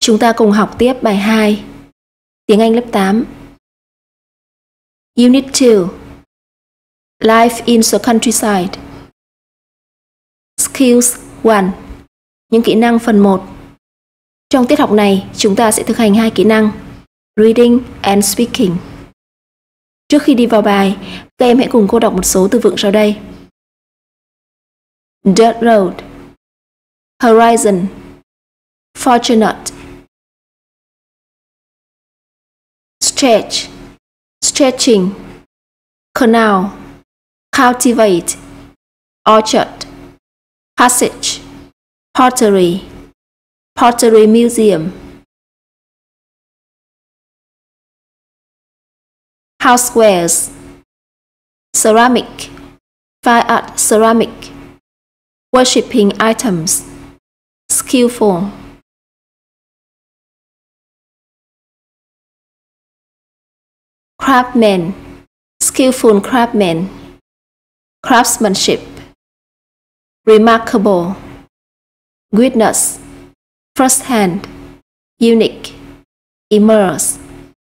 Chúng ta cùng học tiếp bài 2, tiếng Anh lớp 8. Unit 2, Life in the Countryside. Skills 1, những kỹ năng phần 1. Trong tiết học này, chúng ta sẽ thực hành 2 kỹ năng, Reading and Speaking. Trước khi đi vào bài, các em hãy cùng cô đọc một số từ vựng sau đây. Dirt road, horizon, fortunate, stretch, stretching, canal, cultivate, orchard, passage, pottery, pottery museum, housewares, ceramic, fine art ceramic, worshipping items, skillful. Craftsman, skillful craftsman, craftsmanship, remarkable, witness, first hand, unique, immerse.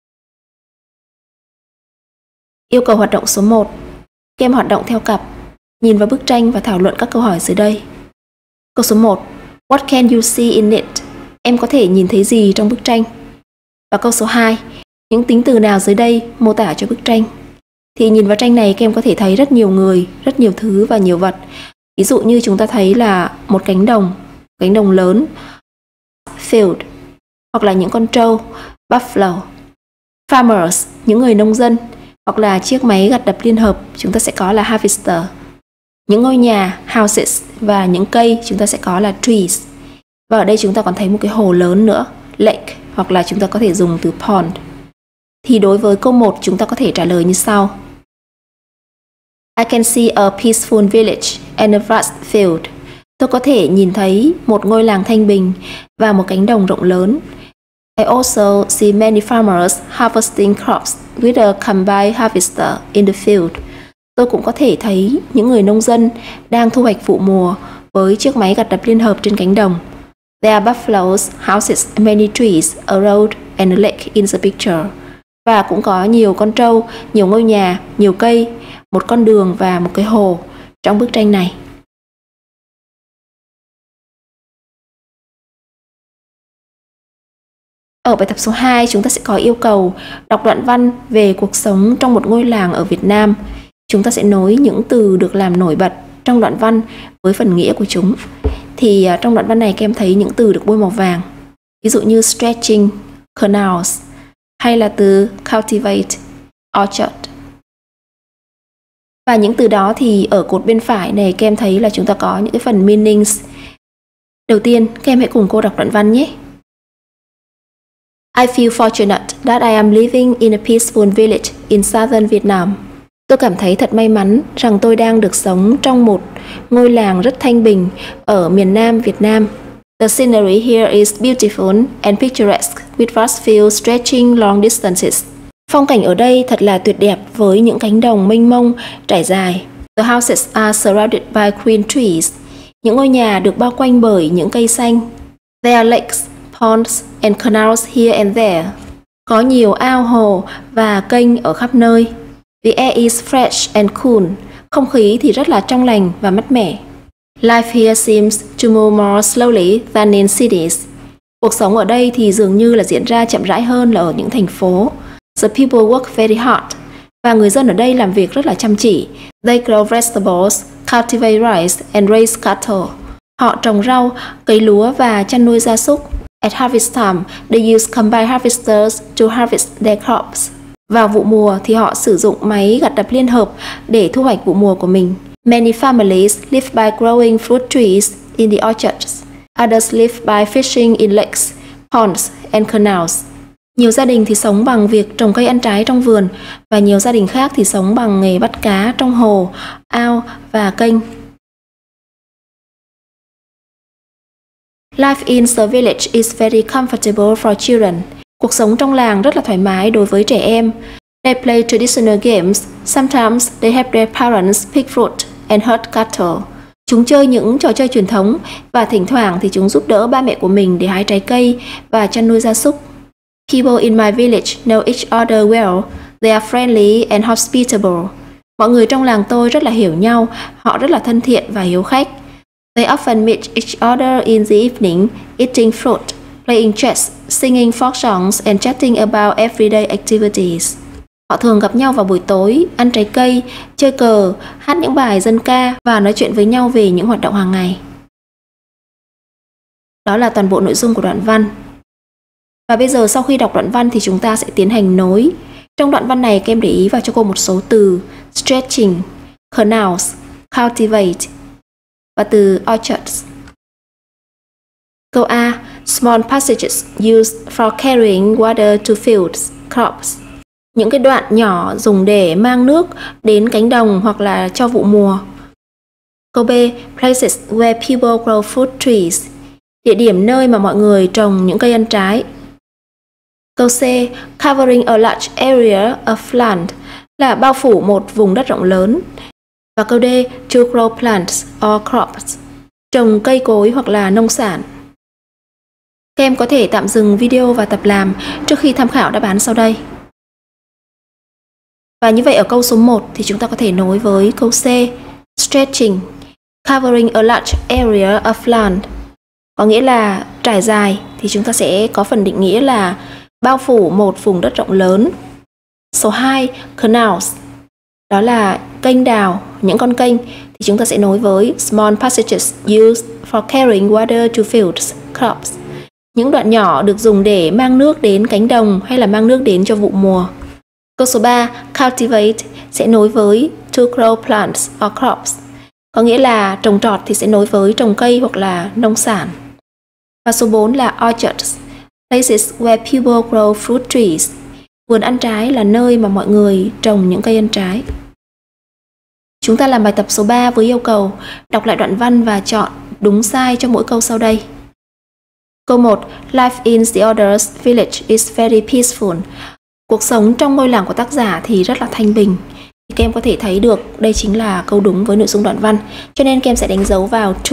Yêu cầu hoạt động số 1. Các em hoạt động theo cặp, nhìn vào bức tranh và thảo luận các câu hỏi dưới đây. Câu số 1. What can you see in it? Em có thể nhìn thấy gì trong bức tranh? Và câu số 2. Những tính từ nào dưới đây mô tả cho bức tranh? Thì nhìn vào tranh này các em có thể thấy rất nhiều người, rất nhiều thứ và nhiều vật. Ví dụ như chúng ta thấy là một cánh đồng lớn, field, hoặc là những con trâu, buffalo, farmers, những người nông dân, hoặc là chiếc máy gặt đập liên hợp, chúng ta sẽ có là harvester. Những ngôi nhà, houses, và những cây chúng ta sẽ có là trees. Và ở đây chúng ta còn thấy một cái hồ lớn nữa, lake, hoặc là chúng ta có thể dùng từ pond. Thì đối với câu 1 chúng ta có thể trả lời như sau. I can see a peaceful village and a vast field. Tôi có thể nhìn thấy một ngôi làng thanh bình và một cánh đồng rộng lớn. I also see many farmers harvesting crops with a combined harvester in the field. Tôi cũng có thể thấy những người nông dân đang thu hoạch vụ mùa với chiếc máy gặt đập liên hợp trên cánh đồng. There are buffaloes, houses, many trees, a road and a lake in the picture. Và cũng có nhiều con trâu, nhiều ngôi nhà, nhiều cây, một con đường và một cái hồ trong bức tranh này. Ở bài tập số 2 chúng ta sẽ có yêu cầu đọc đoạn văn về cuộc sống trong một ngôi làng ở Việt Nam. Chúng ta sẽ nối những từ được làm nổi bật trong đoạn văn với phần nghĩa của chúng. Thì trong đoạn văn này các em thấy những từ được bôi màu vàng. Ví dụ như stretching, canals, hay là từ cultivate, orchard. Và những từ đó thì ở cột bên phải này các em thấy là chúng ta có những cái phần meanings. Đầu tiên các em hãy cùng cô đọc đoạn văn nhé. I feel fortunate that I am living in a peaceful village in southern Vietnam. Tôi cảm thấy thật may mắn rằng tôi đang được sống trong một ngôi làng rất thanh bình ở miền Nam Việt Nam. The scenery here is beautiful and picturesque with vast fields stretching long distances. Phong cảnh ở đây thật là tuyệt đẹp với những cánh đồng mênh mông trải dài. The houses are surrounded by green trees. Những ngôi nhà được bao quanh bởi những cây xanh. There are lakes, ponds and canals here and there. Có nhiều ao hồ và kênh ở khắp nơi. The air is fresh and cool. Không khí thì rất là trong lành và mát mẻ. Life here seems to move more slowly than in cities. Cuộc sống ở đây thì dường như là diễn ra chậm rãi hơn là ở những thành phố. The people work very hard. Và người dân ở đây làm việc rất là chăm chỉ. They grow vegetables, cultivate rice and raise cattle. Họ trồng rau, cấy lúa và chăn nuôi gia súc. At harvest time, they use combined harvesters to harvest their crops. Vào vụ mùa thì họ sử dụng máy gặt đập liên hợp để thu hoạch vụ mùa của mình. Many families live by growing fruit trees in the orchards. Others live by fishing in lakes, ponds and canals. Nhiều gia đình thì sống bằng việc trồng cây ăn trái trong vườn và nhiều gia đình khác thì sống bằng nghề bắt cá trong hồ, ao và kênh. Life in the village is very comfortable for children. Cuộc sống trong làng rất là thoải mái đối với trẻ em. They play traditional games. Sometimes they help their parents pick fruit and herd cattle. Chúng chơi những trò chơi truyền thống và thỉnh thoảng thì chúng giúp đỡ ba mẹ của mình để hái trái cây và chăn nuôi gia súc. People in my village know each other well. They are friendly and hospitable. Mọi người trong làng tôi rất là hiểu nhau, họ rất là thân thiện và hiếu khách. They often meet each other in the evening, eating fruit, playing chess, singing folk songs and chatting about everyday activities. Họ thường gặp nhau vào buổi tối, ăn trái cây, chơi cờ, hát những bài dân ca và nói chuyện với nhau về những hoạt động hàng ngày. Đó là toàn bộ nội dung của đoạn văn. Và bây giờ sau khi đọc đoạn văn thì chúng ta sẽ tiến hành nối. Trong đoạn văn này các em để ý vào cho cô một số từ stretching, canals, cultivate và từ orchards. Câu A. Small passages used for carrying water to fields, crops. Những cái đoạn nhỏ dùng để mang nước đến cánh đồng hoặc là cho vụ mùa. Câu B. Places where people grow fruit trees. Địa điểm nơi mà mọi người trồng những cây ăn trái. Câu C. Covering a large area of land là bao phủ một vùng đất rộng lớn. Và câu D. To grow plants or crops. Trồng cây cối hoặc là nông sản. Các em có thể tạm dừng video và tập làm trước khi tham khảo đáp án sau đây. Và như vậy ở câu số 1 thì chúng ta có thể nối với câu C. Stretching, covering a large area of land. Có nghĩa là trải dài thì chúng ta sẽ có phần định nghĩa là bao phủ một vùng đất rộng lớn. Số 2, canals. Đó là kênh đào, những con kênh thì chúng ta sẽ nối với small passages used for carrying water to fields, crops. Những đoạn nhỏ được dùng để mang nước đến cánh đồng hay là mang nước đến cho vụ mùa. Câu số 3, cultivate sẽ nối với to grow plants or crops. Có nghĩa là trồng trọt thì sẽ nối với trồng cây hoặc là nông sản. Và số 4 là orchards, places where people grow fruit trees. Vườn ăn trái là nơi mà mọi người trồng những cây ăn trái. Chúng ta làm bài tập số 3 với yêu cầu đọc lại đoạn văn và chọn đúng sai cho mỗi câu sau đây. Câu 1. Life in the author's village is very peaceful. Cuộc sống trong ngôi làng của tác giả thì rất là thanh bình. Thì các em có thể thấy được đây chính là câu đúng với nội dung đoạn văn. Cho nên các em sẽ đánh dấu vào to.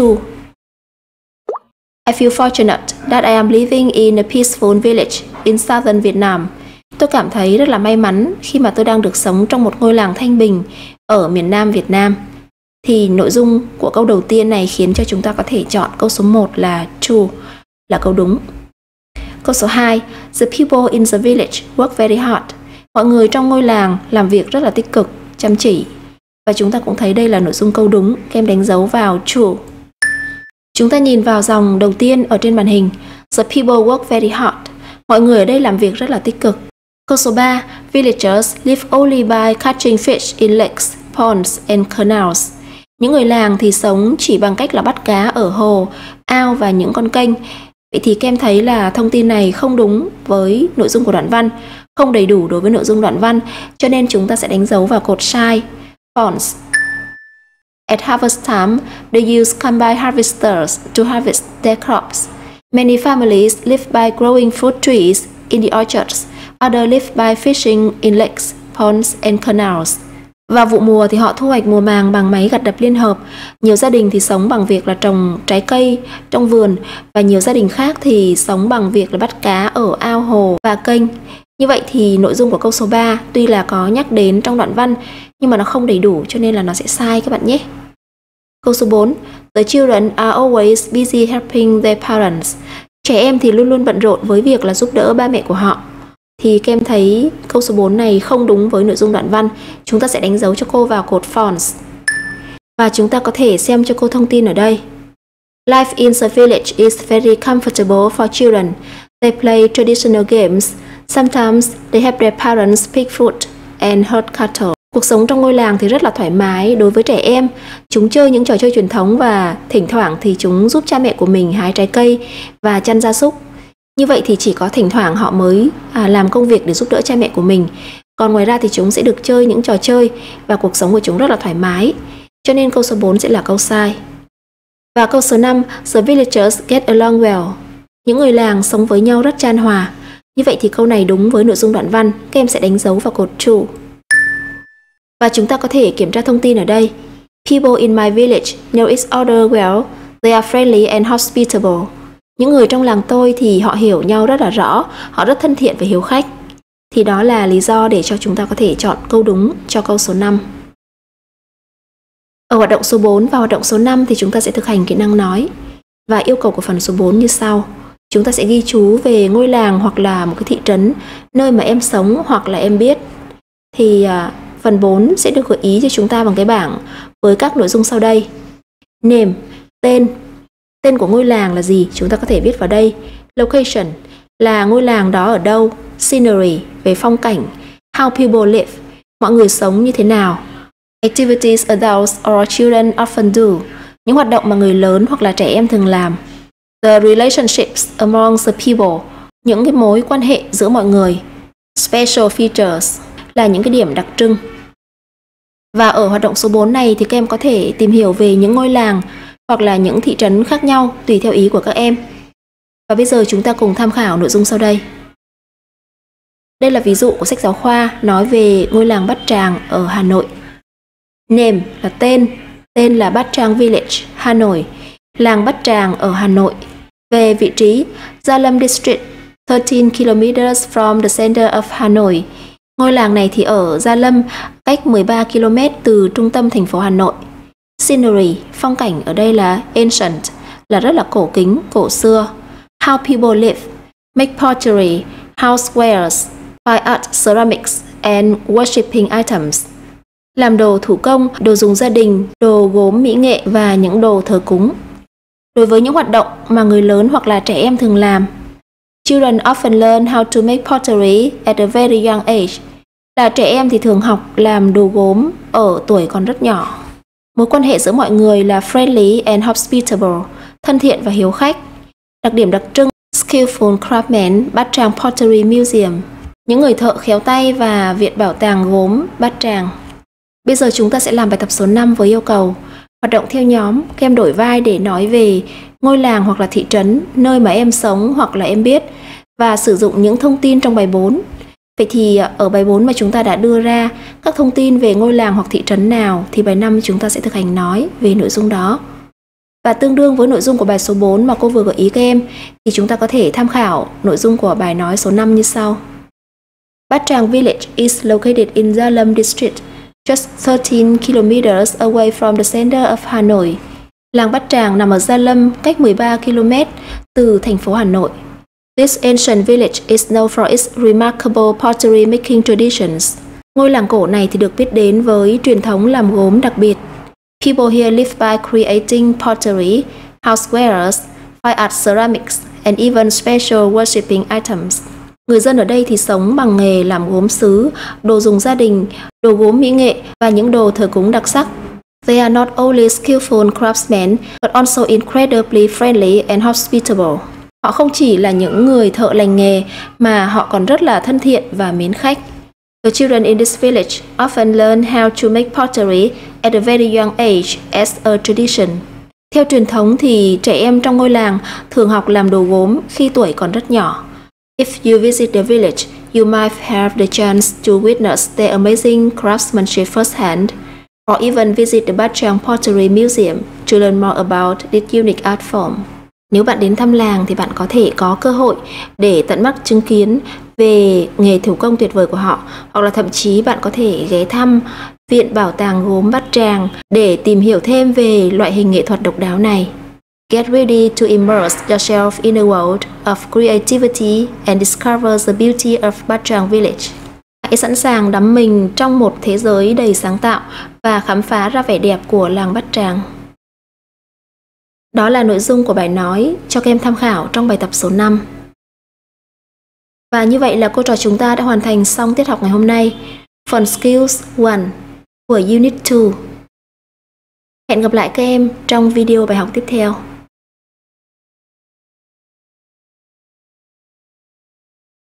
I feel fortunate that I am living in a peaceful village in southern Vietnam. Tôi cảm thấy rất là may mắn khi mà tôi đang được sống trong một ngôi làng thanh bình ở miền Nam Việt Nam. Thì nội dung của câu đầu tiên này khiến cho chúng ta có thể chọn câu số 1 là true, là câu đúng. Câu số 2, the people in the village work very hard. Mọi người trong ngôi làng làm việc rất là tích cực, chăm chỉ. Và chúng ta cũng thấy đây là nội dung câu đúng, các em đánh dấu vào true. Chúng ta nhìn vào dòng đầu tiên ở trên màn hình, the people work very hard. Mọi người ở đây làm việc rất là tích cực. Câu số 3, villagers live only by catching fish in lakes, ponds and canals. Những người làng thì sống chỉ bằng cách là bắt cá ở hồ, ao và những con kênh. Vậy thì các em thấy là thông tin này không đúng với nội dung của đoạn văn, không đầy đủ đối với nội dung đoạn văn, cho nên chúng ta sẽ đánh dấu vào cột sai, ponds. At harvest time, the youth come by harvesters to harvest their crops. Many families live by growing fruit trees in the orchards. Others live by fishing in lakes, ponds and canals. Vào vụ mùa thì họ thu hoạch mùa màng bằng máy gặt đập liên hợp. Nhiều gia đình thì sống bằng việc là trồng trái cây trong vườn và nhiều gia đình khác thì sống bằng việc là bắt cá ở ao hồ và kênh. Như vậy thì nội dung của câu số 3 tuy là có nhắc đến trong đoạn văn nhưng mà nó không đầy đủ cho nên là nó sẽ sai các bạn nhé. Câu số 4. The children are always busy helping their parents. Trẻ em thì luôn luôn bận rộn với việc là giúp đỡ ba mẹ của họ. Thì các em thấy câu số 4 này không đúng với nội dung đoạn văn. Chúng ta sẽ đánh dấu cho cô vào cột false. Và chúng ta có thể xem cho cô thông tin ở đây. Life in the village is very comfortable for children. They play traditional games. Sometimes they help their parents pick fruit and herd cattle. Cuộc sống trong ngôi làng thì rất là thoải mái đối với trẻ em. Chúng chơi những trò chơi truyền thống và thỉnh thoảng thì chúng giúp cha mẹ của mình hái trái cây và chăn gia súc. Như vậy thì chỉ có thỉnh thoảng họ mới làm công việc để giúp đỡ cha mẹ của mình. Còn ngoài ra thì chúng sẽ được chơi những trò chơi và cuộc sống của chúng rất là thoải mái. Cho nên câu số 4 sẽ là câu sai. Và câu số 5, the villagers get along well. Những người làng sống với nhau rất chan hòa. Như vậy thì câu này đúng với nội dung đoạn văn. Các em sẽ đánh dấu vào cột true. Và chúng ta có thể kiểm tra thông tin ở đây. People in my village know each other well. They are friendly and hospitable. Những người trong làng tôi thì họ hiểu nhau rất là rõ, họ rất thân thiện và hiếu khách. Thì đó là lý do để cho chúng ta có thể chọn câu đúng cho câu số 5. Ở hoạt động số 4 và hoạt động số 5 thì chúng ta sẽ thực hành kỹ năng nói. Và yêu cầu của phần số 4 như sau. Chúng ta sẽ ghi chú về ngôi làng hoặc là một cái thị trấn nơi mà em sống hoặc là em biết. Thì phần 4 sẽ được gợi ý cho chúng ta bằng cái bảng với các nội dung sau đây. Name, tên. Tên của ngôi làng là gì? Chúng ta có thể viết vào đây. Location là ngôi làng đó ở đâu. Scenery về phong cảnh. How people live, mọi người sống như thế nào. Activities adults or children often do, những hoạt động mà người lớn hoặc là trẻ em thường làm. The relationships among the people, những cái mối quan hệ giữa mọi người. Special features là những cái điểm đặc trưng. Và ở hoạt động số 4 này thì các em có thể tìm hiểu về những ngôi làng hoặc là những thị trấn khác nhau tùy theo ý của các em. Và bây giờ chúng ta cùng tham khảo nội dung sau đây. Đây là ví dụ của sách giáo khoa nói về ngôi làng Bát Tràng ở Hà Nội. Name là tên là Bát Tràng Village, Hà Nội, làng Bát Tràng ở Hà Nội. Về vị trí, Gia Lâm District, 13 km from the center of Hanoi. Ngôi làng này thì ở Gia Lâm, cách 13 km từ trung tâm thành phố Hà Nội. Scenery, phong cảnh ở đây là ancient, là rất là cổ kính, cổ xưa. How people live, make pottery, housewares, fine art, ceramics and worshipping items. Làm đồ thủ công, đồ dùng gia đình, đồ gốm mỹ nghệ và những đồ thờ cúng. Đối với những hoạt động mà người lớn hoặc là trẻ em thường làm. Children often learn how to make pottery at a very young age. Là trẻ em thì thường học làm đồ gốm ở tuổi còn rất nhỏ. Mối quan hệ giữa mọi người là friendly and hospitable, thân thiện và hiếu khách. Đặc điểm đặc trưng, skillful craftsmen, Bát Tràng Pottery Museum. Những người thợ khéo tay và Viện Bảo tàng Gốm Bát Tràng. Bây giờ chúng ta sẽ làm bài tập số 5 với yêu cầu hoạt động theo nhóm, các em đổi vai để nói về ngôi làng hoặc là thị trấn, nơi mà em sống hoặc là em biết và sử dụng những thông tin trong bài 4. Vậy thì ở bài 4 mà chúng ta đã đưa ra các thông tin về ngôi làng hoặc thị trấn nào thì bài 5 chúng ta sẽ thực hành nói về nội dung đó. Và tương đương với nội dung của bài số 4 mà cô vừa gợi ý các em thì chúng ta có thể tham khảo nội dung của bài nói số 5 như sau. Bát Tràng Village is located in Gia Lâm District, just 13 kilometers away from the center of Hanoi. Làng Bát Tràng nằm ở Gia Lâm, cách 13 km từ thành phố Hà Nội. This ancient village is known for its remarkable pottery making traditions. Ngôi làng cổ này thì được biết đến với truyền thống làm gốm đặc biệt. People here live by creating pottery, housewares, fine art ceramics, and even special worshipping items. Người dân ở đây thì sống bằng nghề làm gốm sứ, đồ dùng gia đình, đồ gốm mỹ nghệ và những đồ thờ cúng đặc sắc. They are not only skillful craftsmen, but also incredibly friendly and hospitable. Họ không chỉ là những người thợ lành nghề, mà họ còn rất là thân thiện và mến khách. The children in this village often learn how to make pottery at a very young age as a tradition. Theo truyền thống thì trẻ em trong ngôi làng thường học làm đồ gốm khi tuổi còn rất nhỏ. If you visit the village, you might have the chance to witness their amazing craftsmanship firsthand, or even visit the Bát Tràng Pottery Museum to learn more about this unique art form. Nếu bạn đến thăm làng thì bạn có thể có cơ hội để tận mắt chứng kiến về nghề thủ công tuyệt vời của họ, hoặc là thậm chí bạn có thể ghé thăm Viện Bảo tàng Gốm Bát Tràng để tìm hiểu thêm về loại hình nghệ thuật độc đáo này. Get ready to immerse yourself in a world of creativity and discover the beauty of Bát Tràng Village. Hãy sẵn sàng đắm mình trong một thế giới đầy sáng tạo và khám phá ra vẻ đẹp của làng Bát Tràng. Đó là nội dung của bài nói cho các em tham khảo trong bài tập số 5. Và như vậy là cô trò chúng ta đã hoàn thành xong tiết học ngày hôm nay, phần Skills 1 của Unit 2. Hẹn gặp lại các em trong video bài học tiếp theo.